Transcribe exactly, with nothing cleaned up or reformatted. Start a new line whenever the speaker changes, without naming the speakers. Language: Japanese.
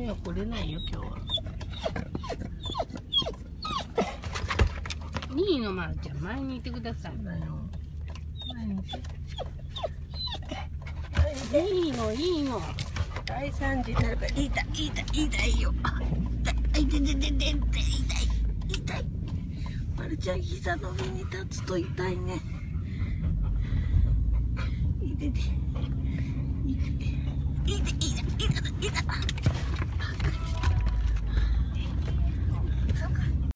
いや、来れないよ、今日は。いいの、まるちゃん、前にいてください。前にいて。いいの、いいの。大惨事になるから、痛い、痛い、痛いよ。痛い、痛い、痛い、痛い、痛い、痛い。まるちゃん、膝の上に立つと痛いね。痛い、痛い、痛い、痛い、痛い、痛い。